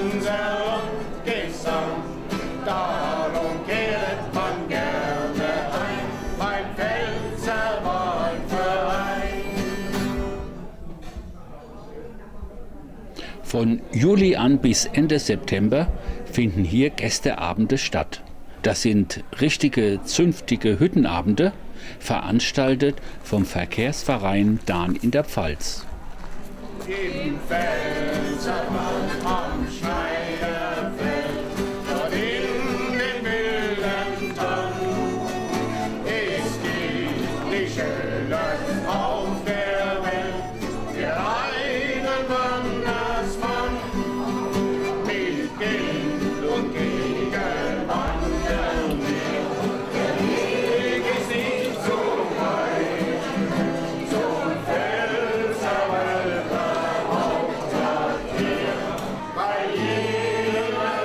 unser Gesang, darum kehrt man gerne ein, beim Pfälzerwaldverein. Von Juli an bis Ende September finden hier Gästeabende statt. Das sind richtige, zünftige Hüttenabende, veranstaltet vom Verkehrsverein Dahn in der Pfalz. Im Pfälzerwald am Schneiderfeld, dort in den milden Tannen, ist die Schöne auf der Welt, der einen Wandersmann, mit Kind und gegen Wandern will. Der Weg ist nicht so weit, zum Pfälzerwald. Bei jeder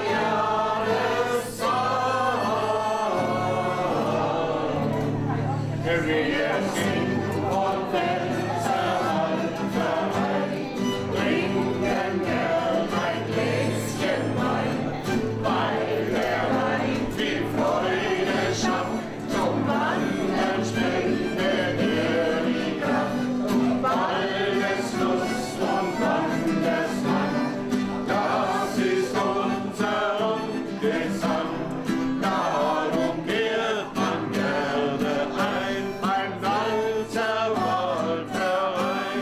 Jahreszeit, wir sind vom Pfälzerwaldverein, trinken gern ein Gläschen Wein, weil der Wein viel Freude schafft, zum Wandern spendet die Kraft, Waldeslust und Wandersmann. Das ist unser Gesang, darum kehrt man gerne ein, beim Pfälzerwaldverein.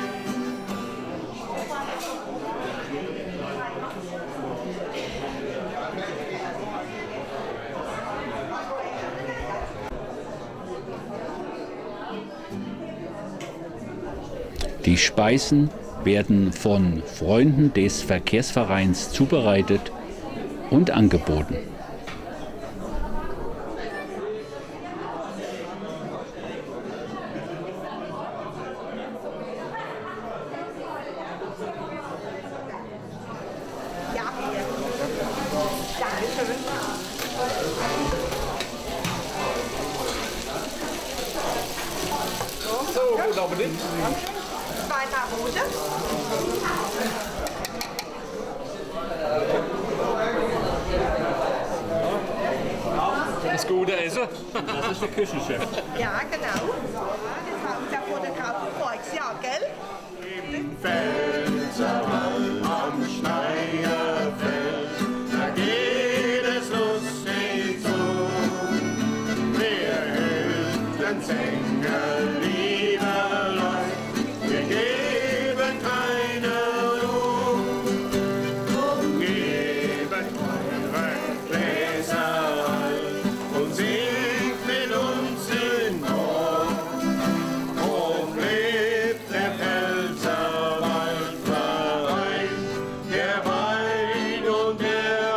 Die Speisen werden von Freunden des Verkehrsvereins zubereitet und angeboten. Ja, hier. Dankeschön. So, guten Appetit. Zweimal rote. Das gute Essen. Das ist der Küchenchef. Ja, genau. Das war unser Fotograf voriges Jahr, gell? Im Pfälzerwald am Schneierfeld, da geht es lustig zu. Wir hielten Sänger, liebe Leute, wir geben keine Ruhe. Drum geben eure Gläser alt und singt mit uns in Not. Hoch lebt der Pfälzerwaldverein, der Wein und der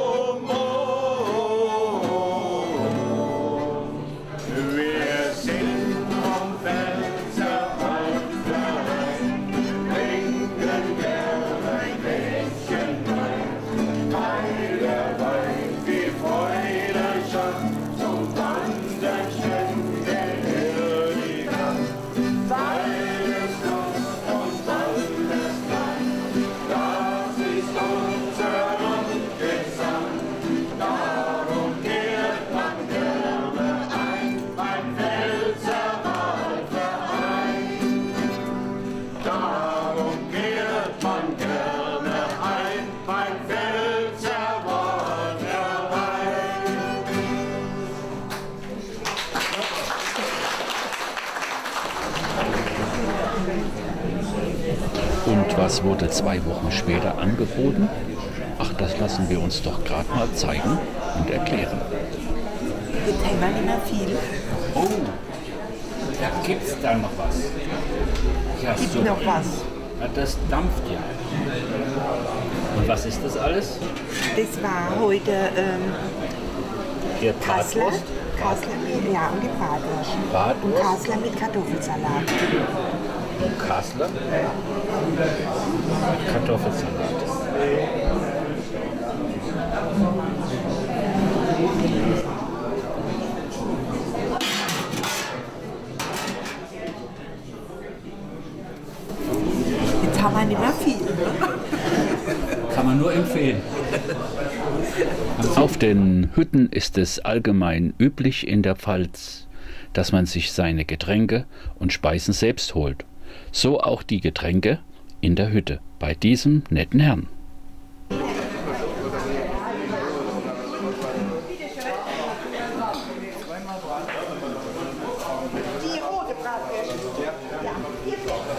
Humor. Wir sind vom Pfälzerwaldverein, trinken gern ein Gläschen Wein, weil der Wein viel Freude schafft, zum Wandern spendet die Kraft. Waldeslust und Waldesland, das ist unser Gesang, darum kehrt man gerne ein, beim Pfälzerwaldverein. Darum kehrt man gerne ein, beim Pfälzerwaldverein. Und was wurde 2 Wochen später angeboten? Ach, das lassen wir uns doch gerade mal zeigen und erklären. Jetzt haben wir nicht mehr viel. Oh, da gibt's da noch was. Ja, Gibt super. noch was? Ja, das dampft ja. Und was ist das alles? Das war heute Hier Kassler. Bratwurst. Kassler mit, ja, und die Bratwurst. Und Bratwurst Kassler mit Kartoffelsalat. und Kassler. Kartoffelsalat. Jetzt haben wir nicht mehr viel. Kann man nur empfehlen. Auf den Hütten ist es allgemein üblich in der Pfalz, dass man sich seine Getränke und Speisen selbst holt. So auch die Getränke in der Hütte bei diesem netten Herrn. Die rote Bratwürste. Ja, hier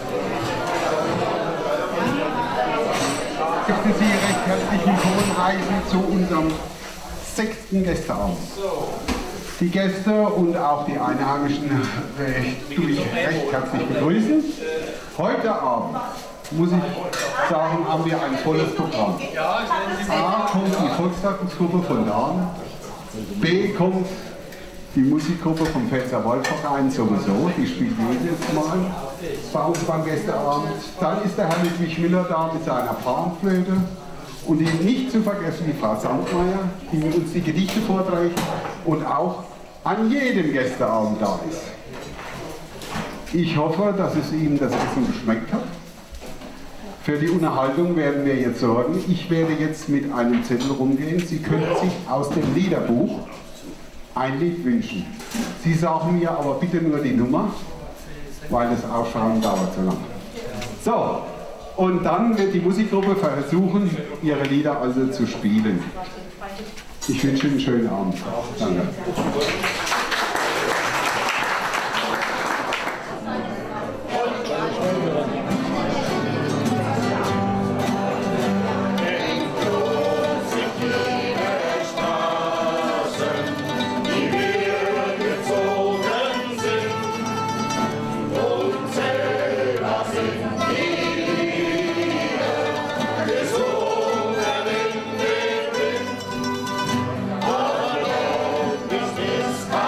Ich möchte Sie recht herzlich willkommen heißen zu unserem 6. Gästeabend. Die Gäste und auch die Einheimischen tue ich recht herzlich begrüßen. Heute Abend, muss ich sagen, haben wir ein volles Programm. A kommt die Volkstanzgruppe von Lahn, B kommt die Musikgruppe vom Pfälzer Waldverein sowieso, die spielt jedes Mal bei uns beim Gästeabend. Dann ist der Herr Ludwig Miller da mit seiner Panflöte. Und die nicht zu vergessen, die Frau Sandmeier, die uns die Gedichte vorträgt und auch an jedem Gästeabend da ist. Ich hoffe, dass es Ihnen das Essen geschmeckt hat. Für die Unterhaltung werden wir jetzt sorgen. Ich werde jetzt mit einem Zettel rumgehen. Sie können sich aus dem Liederbuch ein Lied wünschen. Sie sagen mir aber bitte nur die Nummer, weil das Aufschreiben dauert so lange. So. Und dann wird die Musikgruppe versuchen, ihre Lieder also zu spielen. Ich wünsche Ihnen einen schönen Abend. Danke. This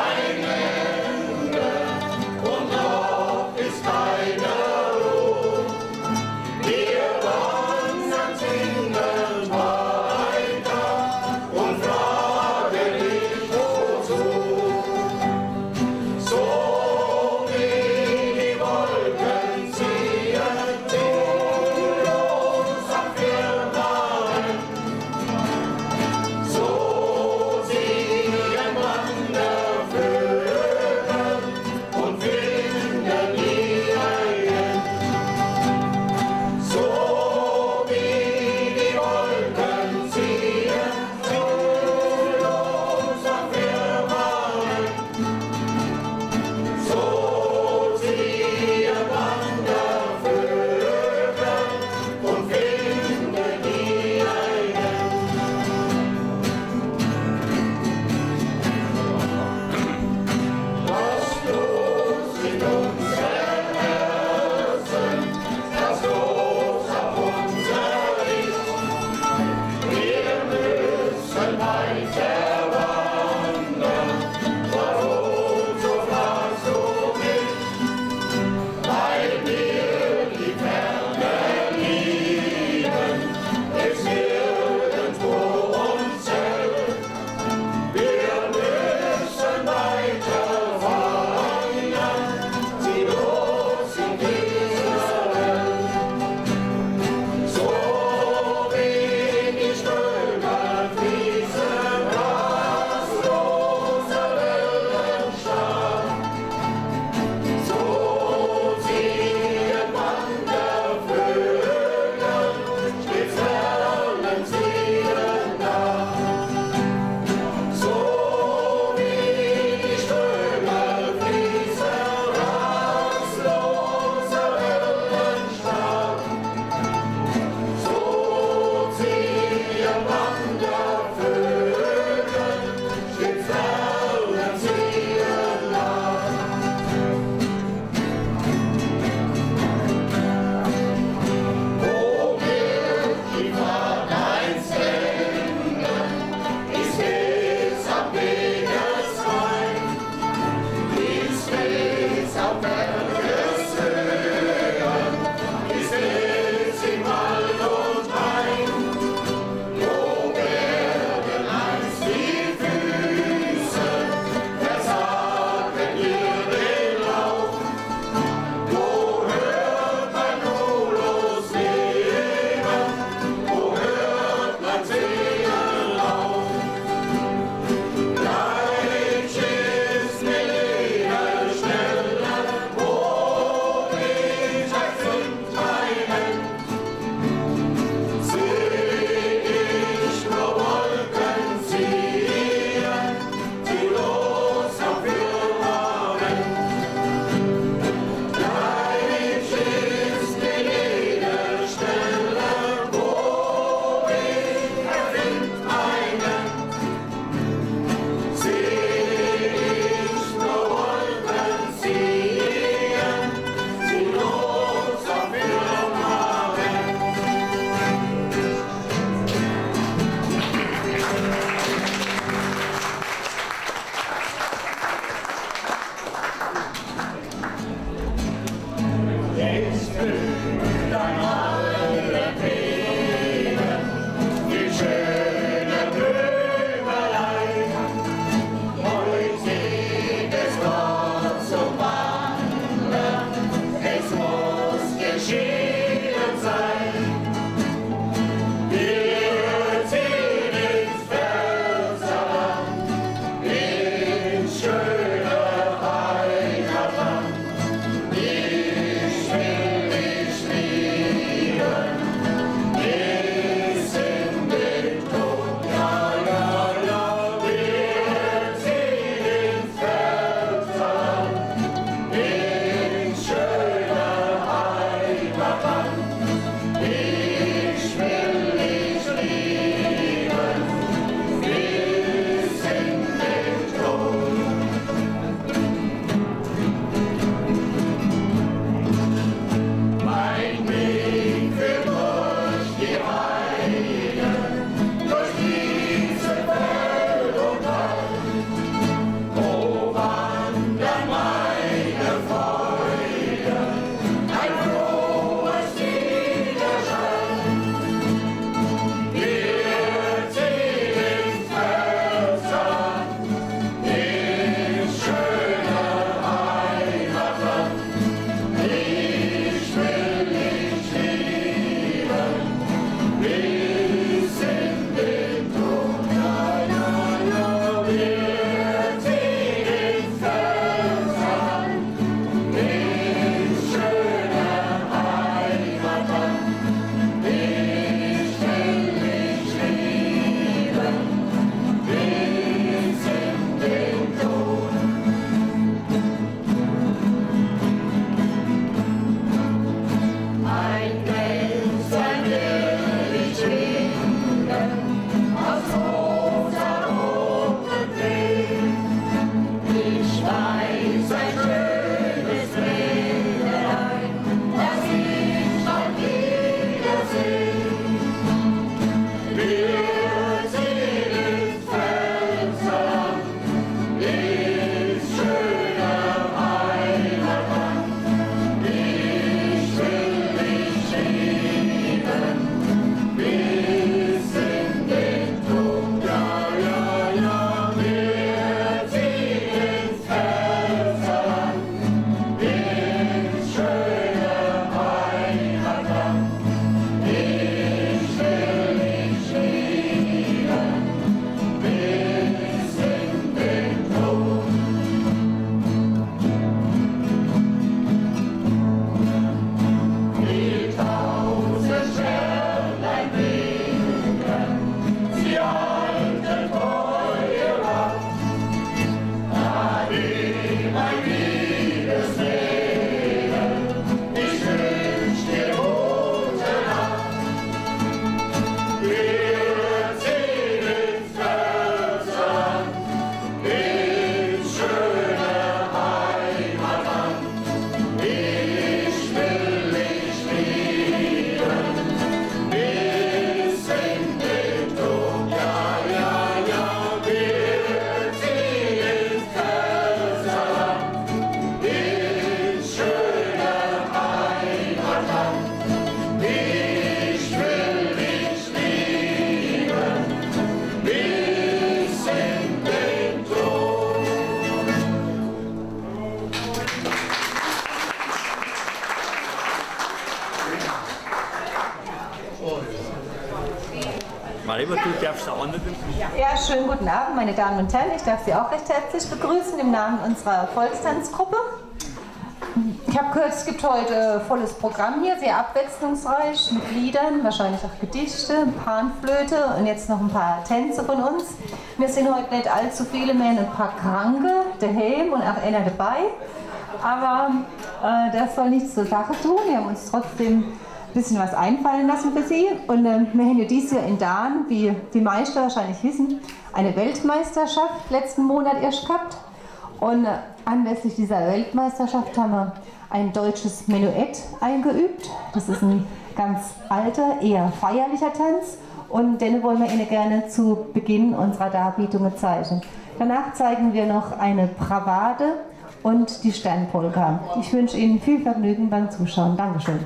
Mariba, du darfst auch nicht. Ja, schönen guten Abend, meine Damen und Herren. Ich darf Sie auch recht herzlich begrüßen im Namen unserer Volkstanzgruppe. Ich habe gehört, es gibt heute volles Programm hier, sehr abwechslungsreich mit Liedern, wahrscheinlich auch Gedichte, Panflöte und jetzt noch ein paar Tänze von uns. Wir sind heute nicht allzu viele mehr, ein paar Kranke, der Helm und auch einer dabei. Aber das soll nichts zur Sache tun. Wir haben uns trotzdem ein bisschen was einfallen lassen für Sie. Und wir haben ja dieses Jahr in Dahn, wie die meisten wahrscheinlich wissen, eine Weltmeisterschaft letzten Monat erst gehabt. Und anlässlich dieser Weltmeisterschaft haben wir ein deutsches Menuett eingeübt. Das ist ein ganz alter, eher feierlicher Tanz. Und den wollen wir Ihnen gerne zu Beginn unserer Darbietungen zeigen. Danach zeigen wir noch eine Bravade und die Sternpolka. Ich wünsche Ihnen viel Vergnügen beim Zuschauen. Dankeschön.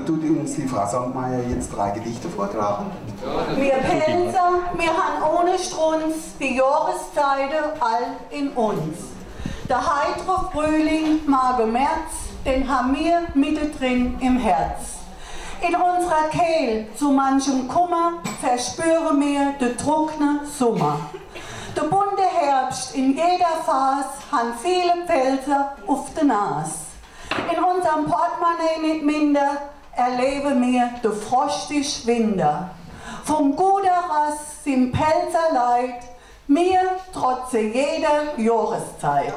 tut uns die Frau Sandmeier jetzt 3 Gedichte vortragen. Wir Pelzer, wir haben ohne Strunz die Jahreszeiten all in uns. Der heitere Frühling, Mage März, den haben wir mittendrin im Herz. In unserer Kehl zu manchem Kummer verspüren wir den trockenen Sommer. Der bunte Herbst in jeder Phase haben viele Pelzer auf der Nase. In unserem Portemonnaie nicht minder erleben wir den frostigen Winter. Vom guten Rass sind Pelzer leid, mir trotze jeder Jahreszeit.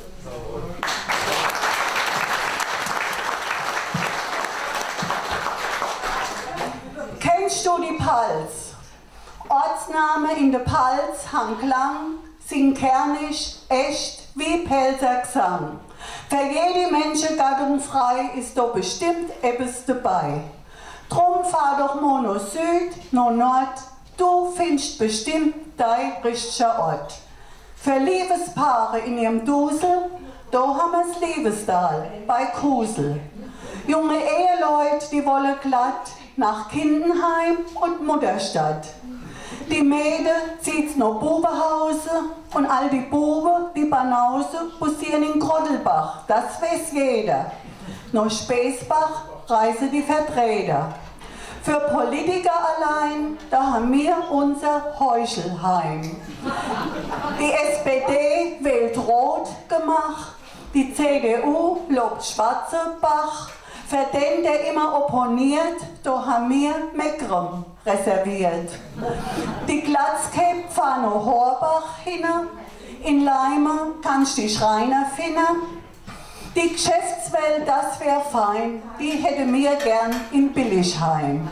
Kennst du die Palz? Ortsname in der Palz haben Klang, sind kernig, echt wie Pelzer Gesang. Für jede Menschengattung frei ist doch bestimmt etwas dabei. Drum fahr doch mal nach Süd, nach Nord, du findest bestimmt dein richtiger Ort. Für Liebespaare in ihrem Dusel, da haben wir's Liebestal bei Kusel. Junge Eheleute, die wollen glatt nach Kindenheim und Mutterstadt. Die Mädel zieht's nach Bubenhause und all die Buben, die Banause, bussieren in Grottelbach, das weiß jeder. Nach Späßbach reisen die Vertreter. Für Politiker allein, da haben wir unser Heuchelheim. Die SPD wählt Rot gemacht, die CDU lobt Schwarzebach. Für den, der immer opponiert, da haben wir Meckern reserviert. Die Glatzkäpp fahren nach Horbach hin, in Leimer kannst die Schreiner finden. Die Geschäftswelt, das wär fein, die hätte mir gern in Billigheim.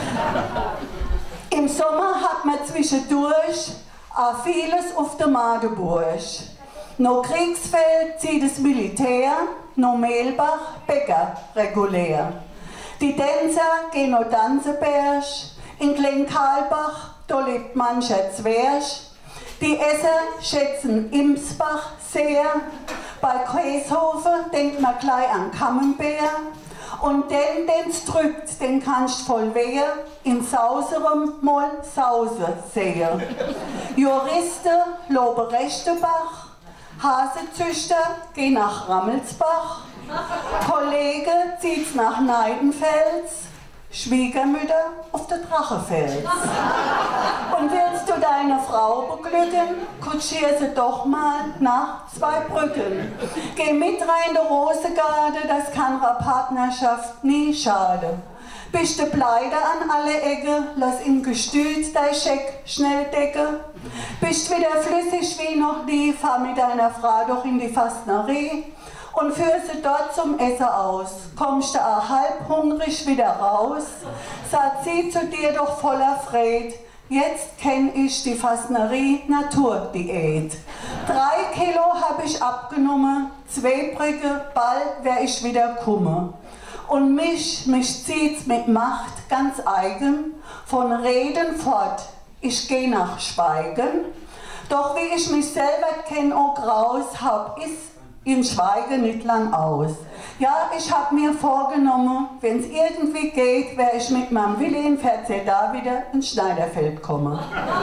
Im Sommer hat man zwischendurch auch vieles auf der Magdeburg. No Kriegsfeld zieht das Militär, no Mehlbach Bäcker regulär. Die Tänzer gehen no Danzeberg, in Glenkarlbach, da lebt mancher Zwerg. Die Esser schätzen Imsbach sehr, bei Käshofen denkt man gleich an Camembert. Und den's drückt, den kannst voll wehe, in sauserem Moll Sause sehen. Juristen loben Rechtebach, Hasezüchter gehen nach Rammelsbach, Kollege zieht's nach Neidenfels, Schwiegermütter auf der Drachefels. Und willst du deine Frau beglücken, kutschier sie doch mal nach Zweibrücken. Geh mit rein in die Rosengarde, das kann einer Partnerschaft nie schaden. Bist du pleite an alle Ecke, lass im Gestüt dein Scheck schnell decke. Bist wieder flüssig wie noch nie, fahr mit deiner Frau doch in die Fastnerie und führ sie dort zum Essen aus. Kommst du auch halb hungrig wieder raus, sagt sie zu dir doch voller Freude, jetzt kenn ich die Fastnerie Naturdiät. 3 Kilo hab ich abgenommen, 2 Brücke, bald wär ich wieder kumme. Und mich zieht's mit Macht ganz eigen, von Reden fort, ich geh nach Schweigen. Doch wie ich mich selber kenn, oh Graus, hab ich's in Schweigen nicht lang aus. Ja, ich hab mir vorgenommen, wenn's irgendwie geht, wär ich mit meinem Willi in da wieder ins Schneiderfeld komme.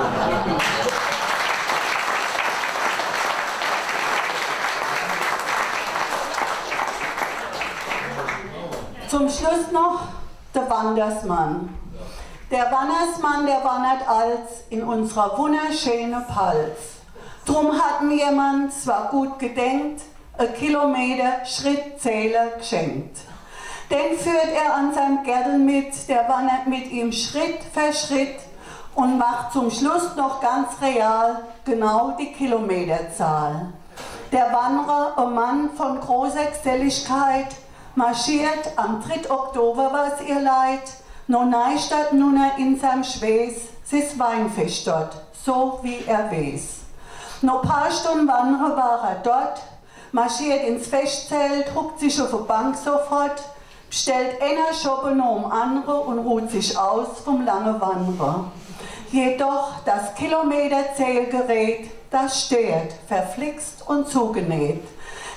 Zum Schluss noch der Wandersmann. Der Wandersmann, der wandert als in unserer wunderschönen Palz. Drum hat mir jemand zwar gut gedenkt, 1 Kilometer Schrittzähler geschenkt. Den führt er an seinem Gärtel mit, der wandert mit ihm Schritt für Schritt und macht zum Schluss noch ganz real genau die Kilometerzahl. Der Wanderer, ein Mann von großer Geselligkeit, marschiert am 3. Oktober, was ihr leid, no Neustadt nun in seinem Schwes, sis Weinfest dort, so wie er weiß. No paar Stunden wandern war er dort, marschiert ins Festzelt, huckt sich auf die Bank sofort, bestellt einer Schoppe noch um andere und ruht sich aus vom langen Wandern. Jedoch das Kilometerzählgerät, das steht, verflixt und zugenäht.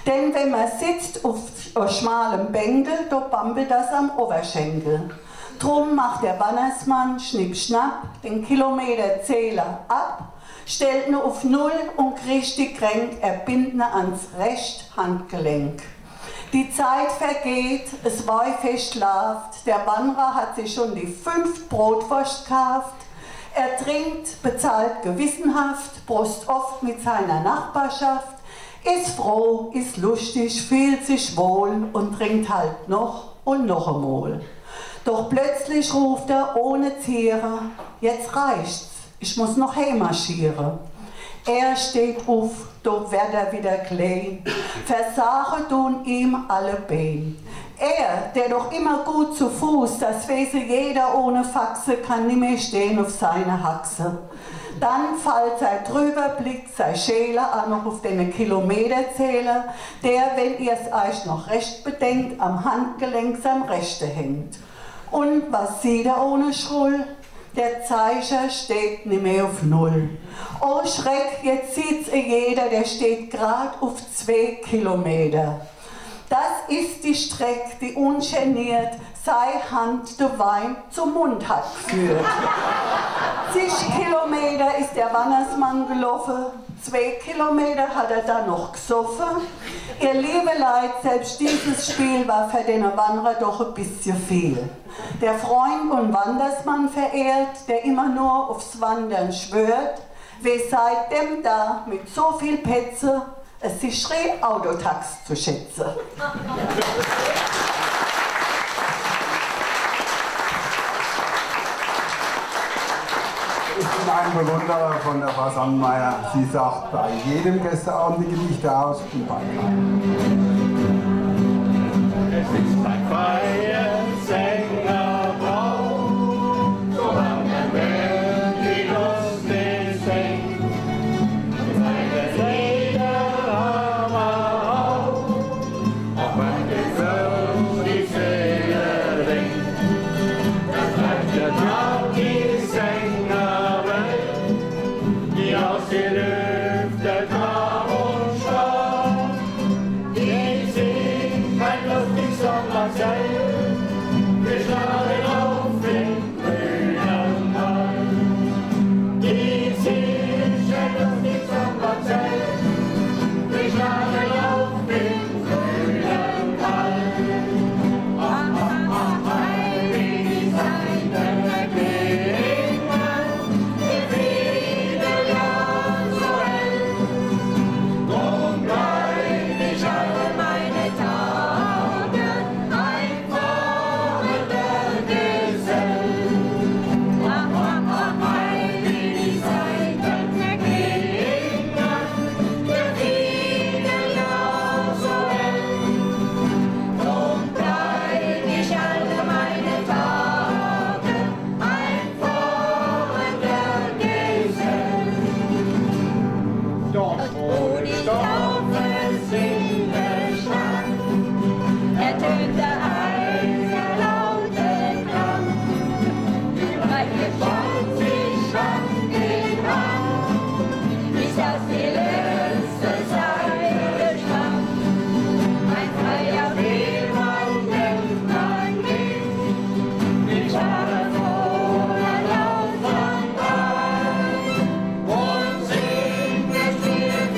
Denn wenn man sitzt auf schmalem Bänkel, da bampelt das am Oberschenkel. Drum macht der Wannersmann schnipp-schnapp den Kilometerzähler ab, stellt ihn auf 0 und kriegt die Kränk, er bindet ihn ans rechte Handgelenk. Die Zeit vergeht, es Weihfest schlaft, der Wanderer hat sich schon die 5. Brotwurst gekauft. Er trinkt, bezahlt gewissenhaft, Prost oft mit seiner Nachbarschaft, ist froh, ist lustig, fühlt sich wohl und trinkt halt noch und noch einmal. Doch plötzlich ruft er ohne Ziere, jetzt reicht's, ich muss noch heimmarschieren. Er steht auf, doch wird er wieder klein, Versagen tun ihm alle Beine. Er, der doch immer gut zu Fuß, das weiß jeder ohne Faxe, kann nicht mehr stehen auf seine Haxe. Dann fällt sein drüber, blickt sein Schäler auch noch auf den Kilometerzähler, der, wenn ihr es euch noch recht bedenkt, am Handgelenk sein Rechte hängt. Und was sieht er ohne Schrull? Der Zeiger steht nicht mehr auf 0. Oh Schreck, jetzt sieht's jeder, der steht grad auf 2 Kilometer. Das ist die Strecke, die ungeniert sei Hand de Wein zum Mund hat geführt. 10 Kilometer ist der Wannersmann gelaufen, 2 Kilometer hat er dann noch gesoffen. Ihr liebe Leid, selbst dieses Spiel war für den Wanderer doch ein bisschen viel. Der Freund und Wandersmann verehrt, der immer nur aufs Wandern schwört, wer seitdem da mit so viel Petze es sichere Autotax zu schätzen. Ich bin ein Bewunderer von der Frau Sandmeier. Sie sagt bei jedem Gästeabend die Gedichte aus und bei keinem. Es ist ein Feiersänger-Brauch, solange wir die Lust nicht singen. Seine Lieder aber auch wenn die Welt die Seele ringt. Das bleibt der Traum, die Sängerin, die aus den Lüften kam und starb. Die singt ein lustig Sommerzelt, wir schlagen auf den grünen Wald. Die singt ein lustig Sommerzelt, wir schlagen auf den grünen Wald. Ach, ach, ach, wie die Seiten klingen, die Friede ja so hell. Drum bleib ich alle meine Tage ein fahrender Gesell. Ach, ach, ach, wie die Seiten klingen, die Friede ja so hell. Drum bleib ich alle meine Tage ein fahrender Gesell. Dort, wo die Taufe in der Stadt, ertönte ein sehr lauter Klang. Überall gespannt sich an den Rand, bis das die letzte Seite stand. Ein freier Seemann nimmt man mit Scharen voller Laufbahn ein und singt, es wird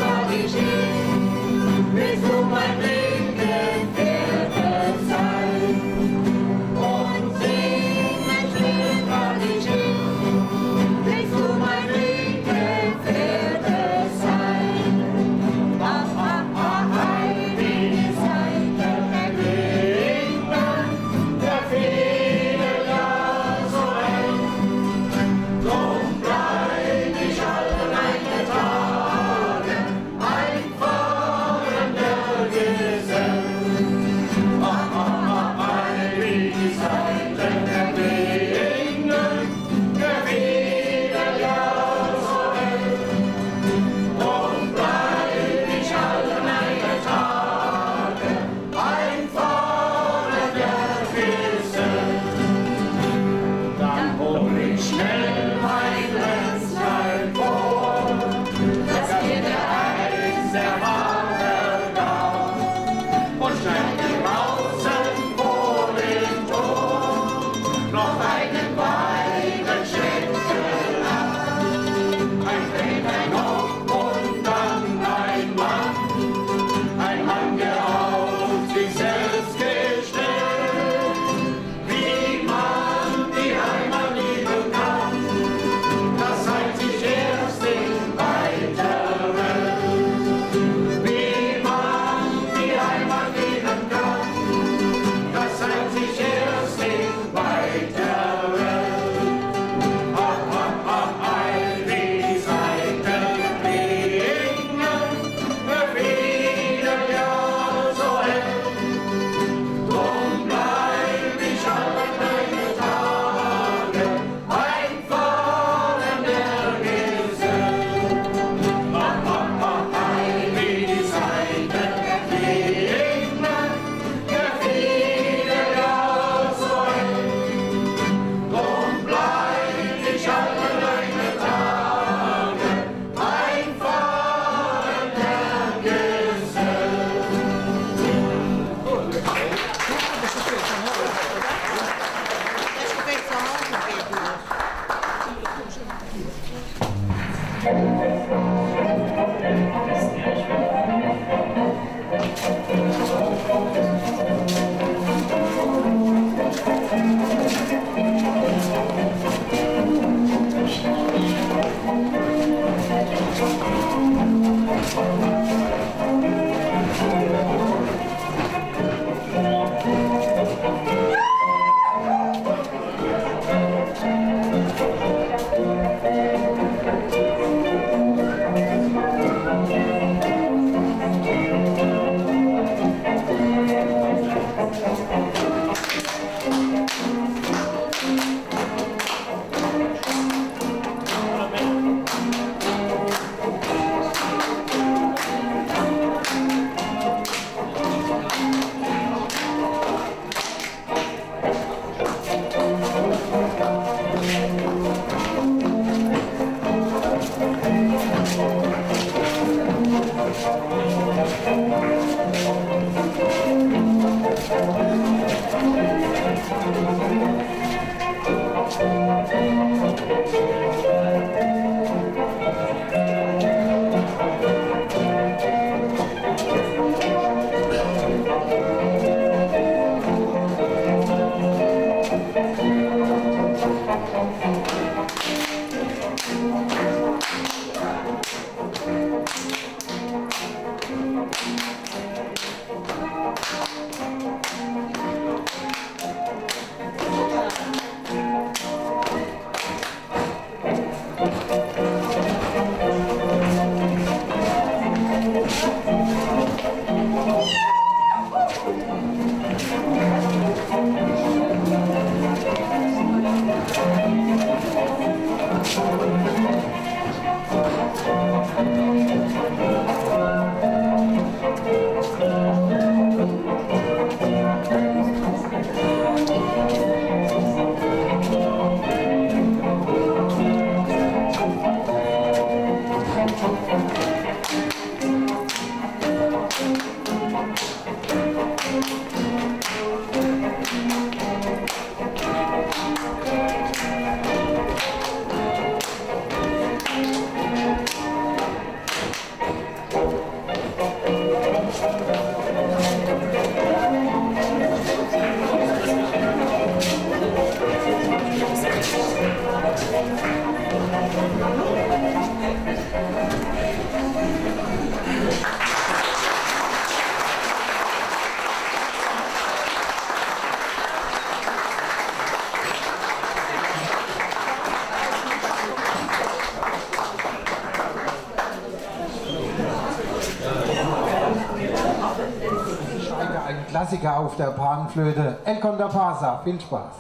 Ein Klassiker auf der Panflöte, El Condapasa. Viel Spaß.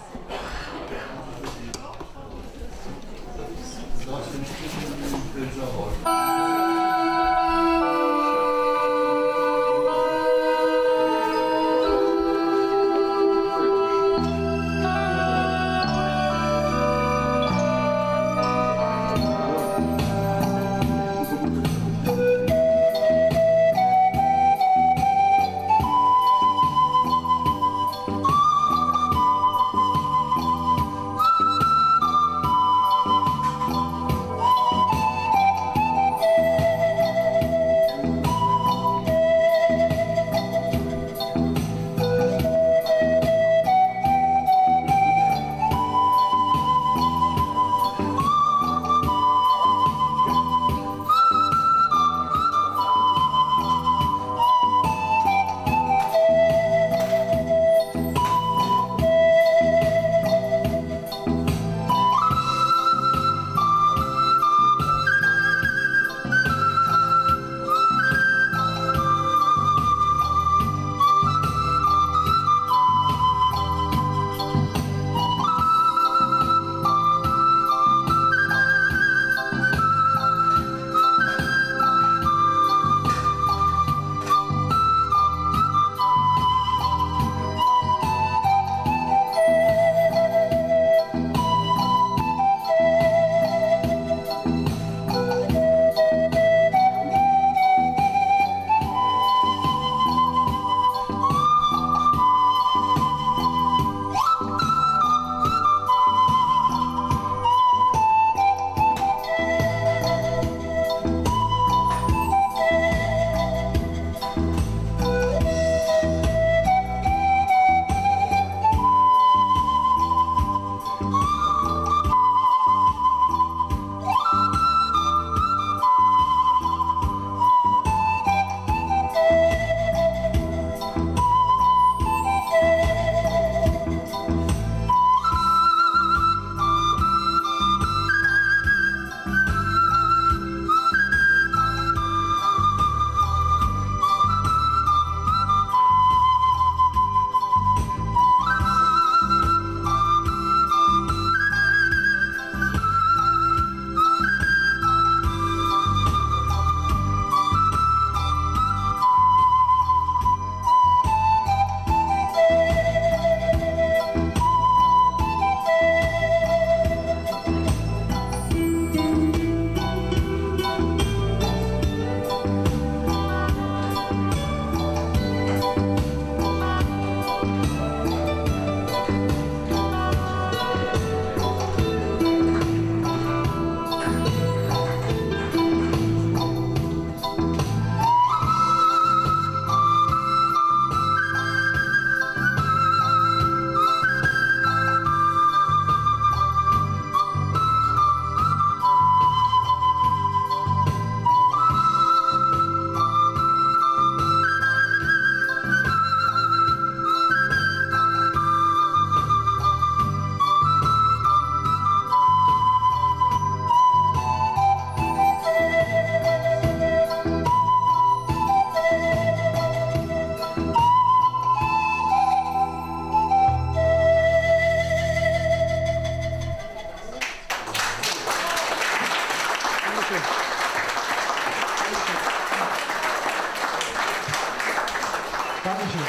Dankeschön.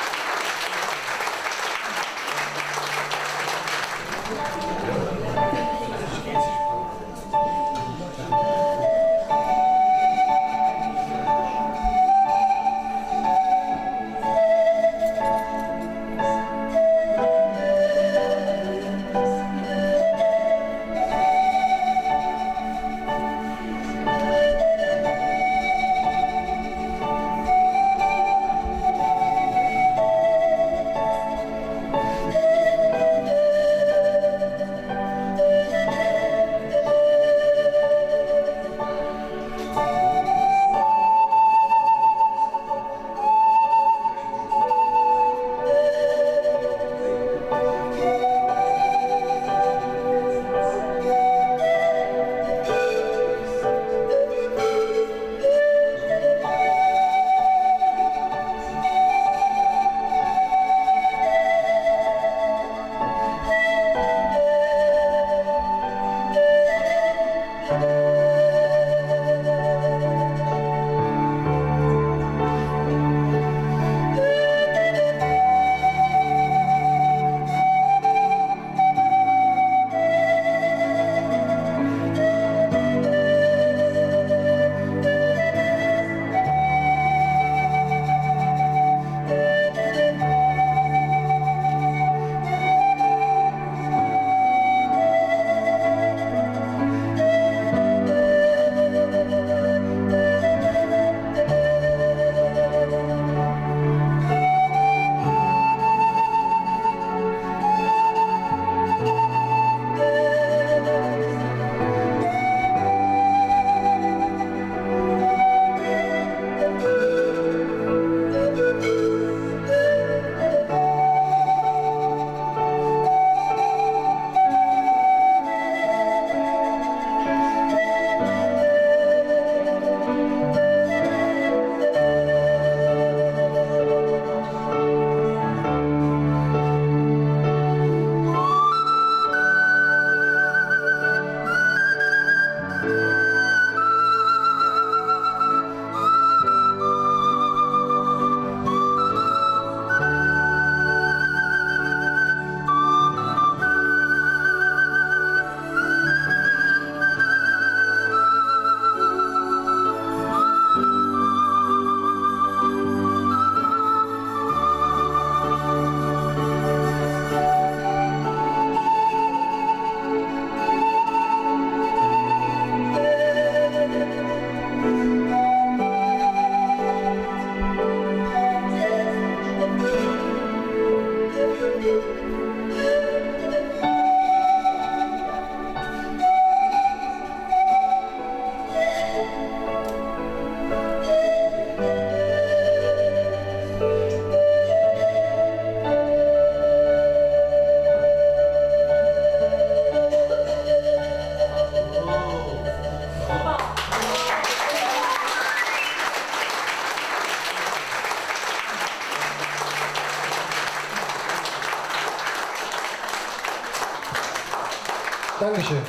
Dankeschön.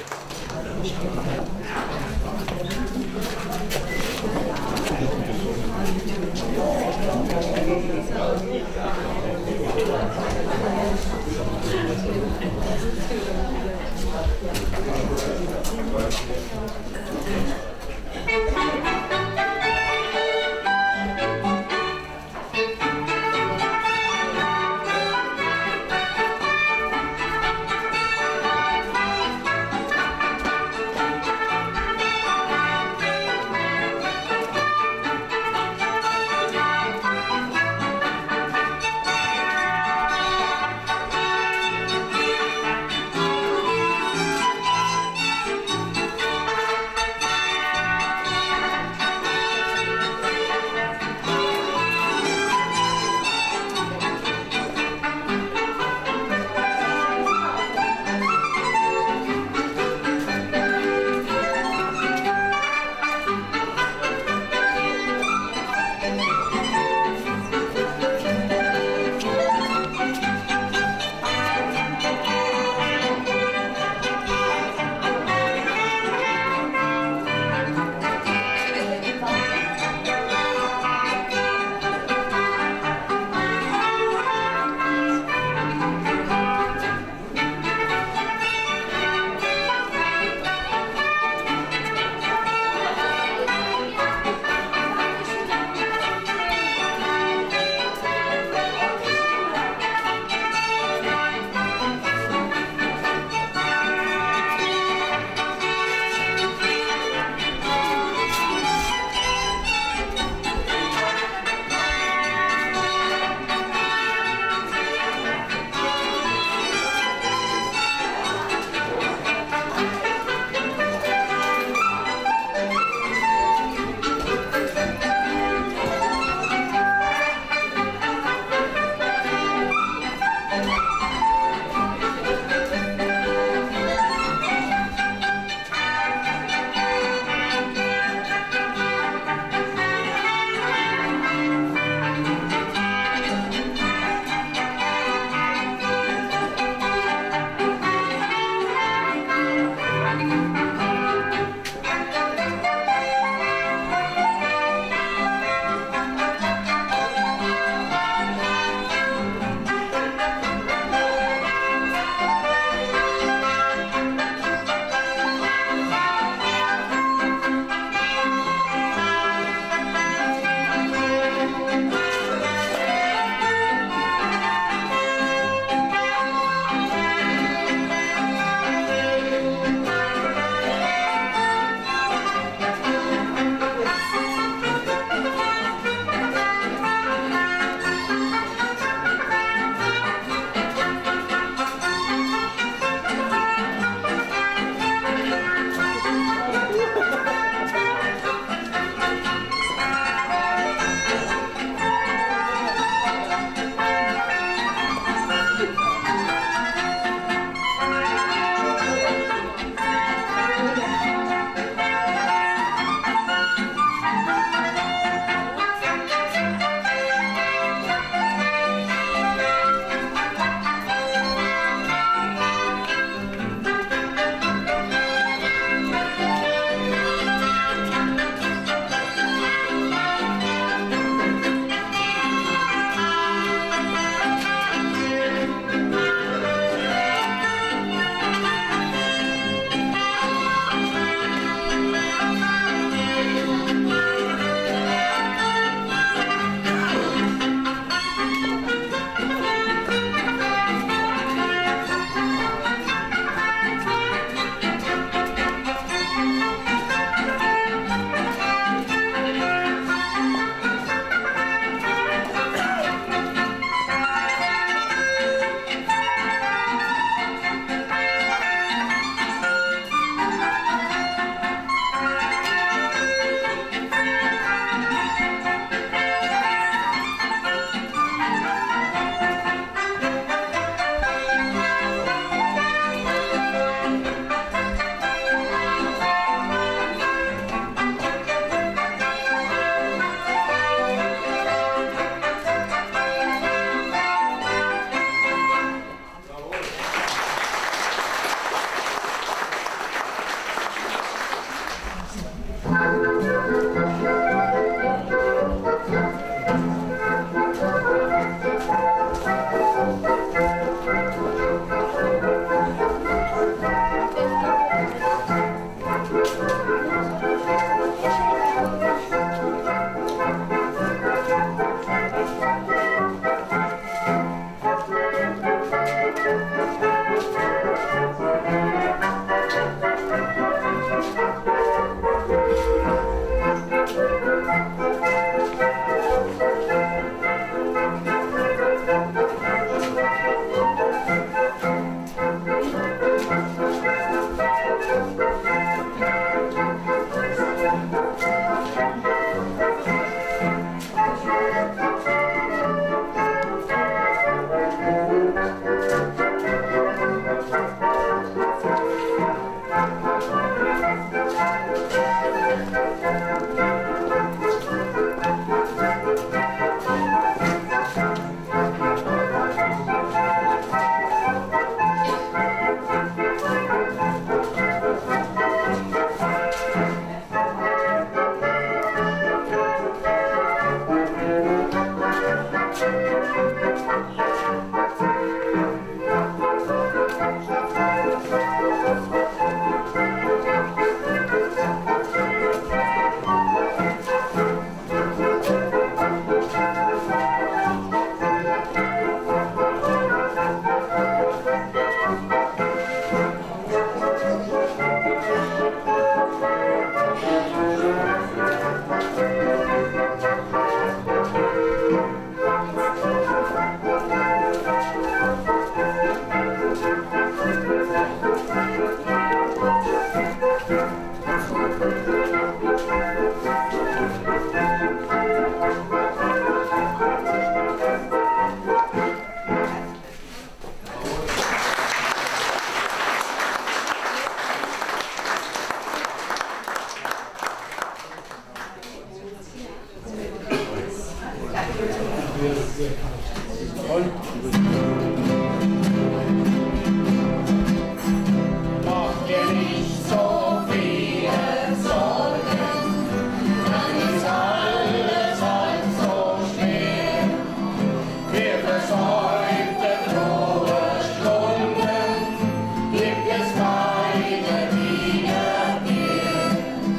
Mach dir nicht so viele Sorgen, dann ist alles halb so schwer. Für versäumte frohe Stunden gibt es keine Wiederkehr.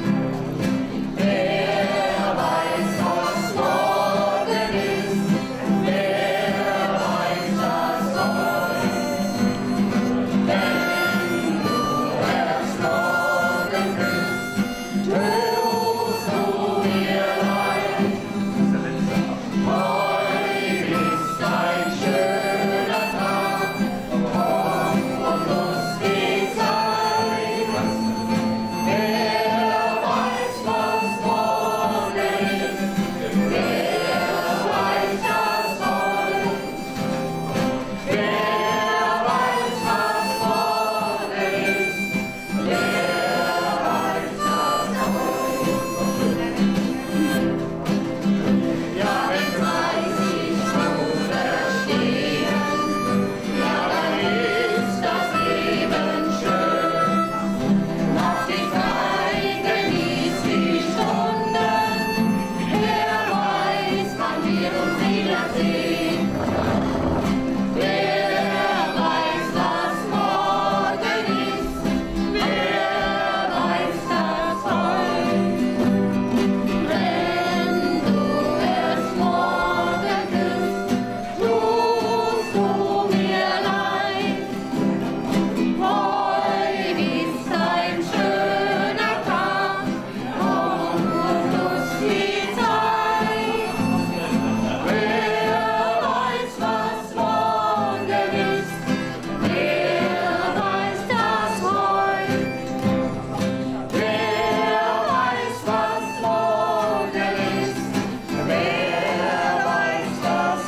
Wer weiß, was morgen ist, wer weiß das heute. Wenn du erst morgen bist, tust du mir leid. Heute ist ein schöner Tag, komm und uns die Zeit. Wer weiß, was morgen ist, wer weiß das heute. Wer weiß, was morgen ist, wer weiß das heute. Ja, wenn 30 zu verstehen, ja, dann ist das Leben schön. Mach dich frei, genieß die Stunden, wer weiß, wann wir uns wiedersehen. Wer weiß, was morgen ist, wer weiß das heute. Wenn du erst morgen bist, tust du mir leid. Heute ist ein schöner Tag, komm und nutz die Zeit. Wer weiß, was morgen ist, wer weiß das heute. Wer weiß, was morgen ist, wer weiß das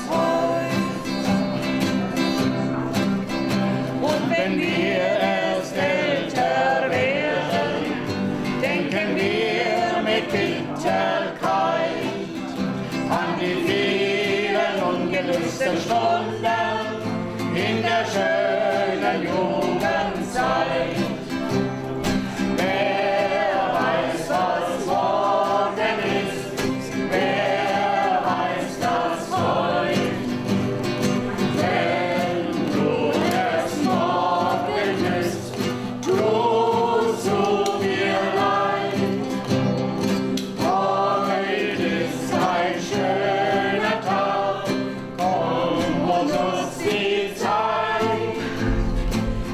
heute. Und wenn wir erst älter werden, denken wir mit Bitterkeit an die vielen ungelösten Stunden in der schönen Jugendzeit. Wer weiß, was morgen ist, wer weiß das heute. Wenn du erst morgen bist, tust du mir leid. Heute ist ein schöner Tag, komm und nutz die Zeit.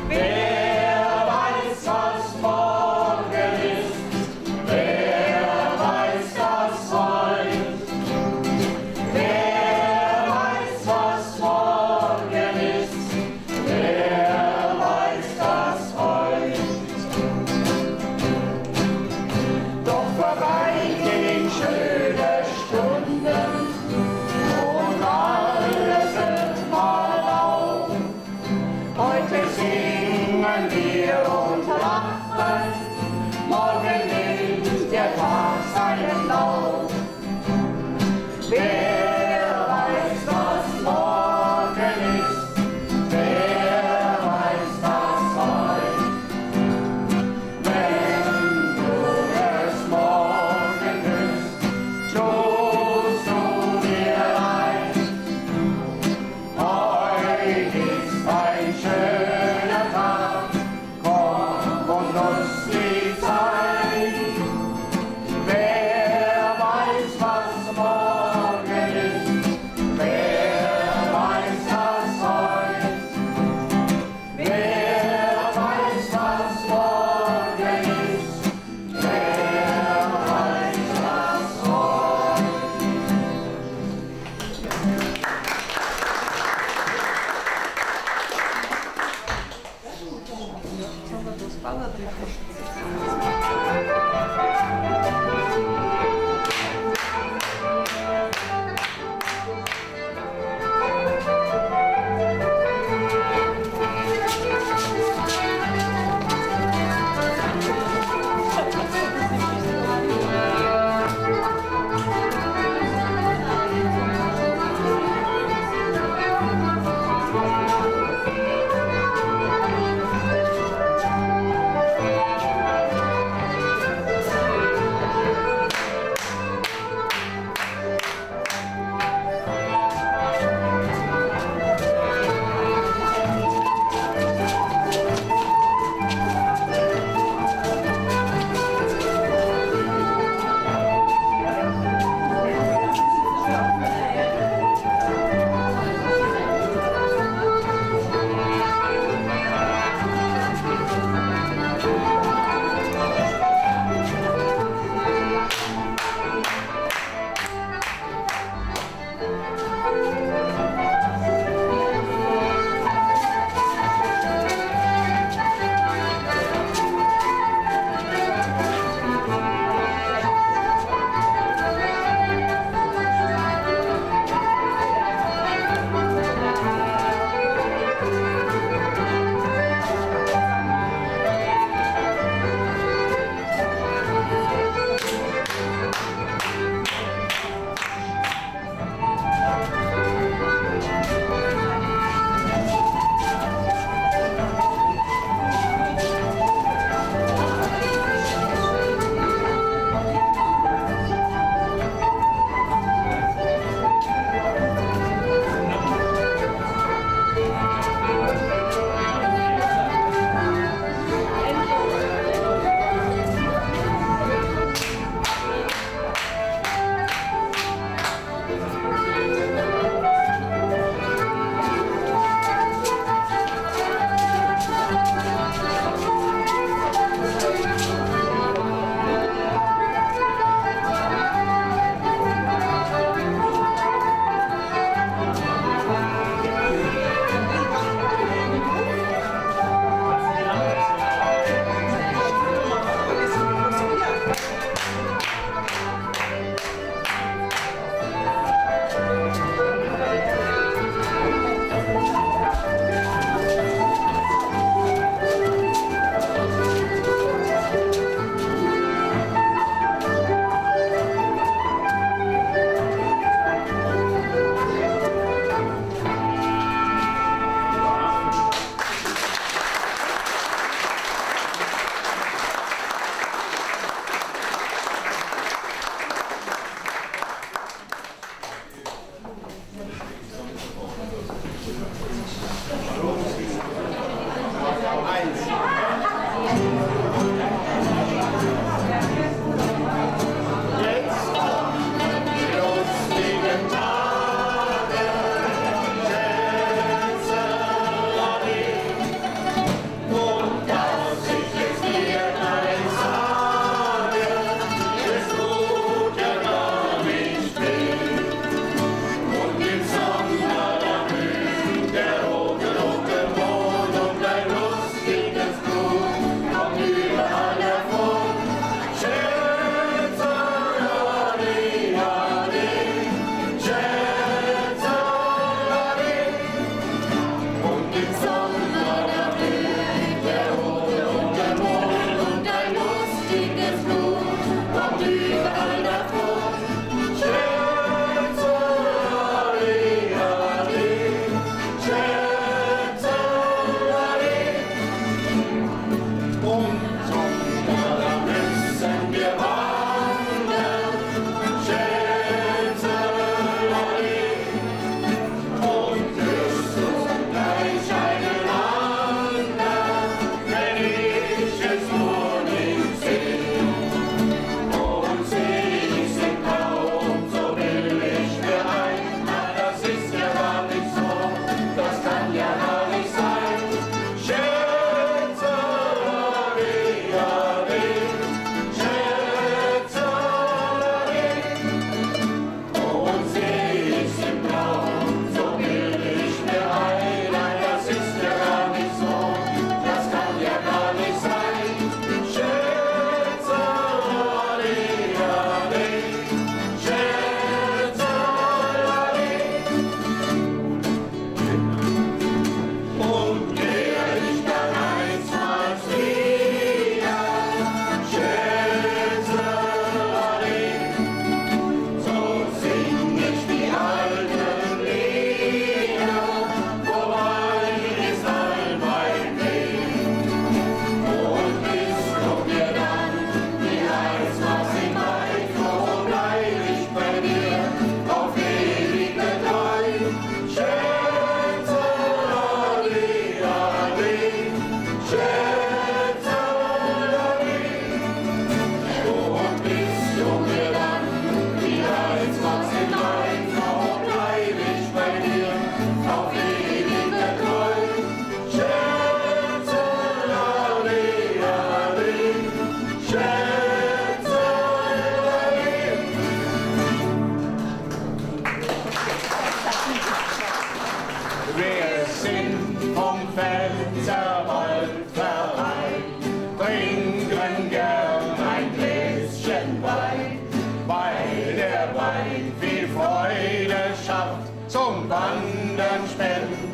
Freude schafft, zum Wandern spenden.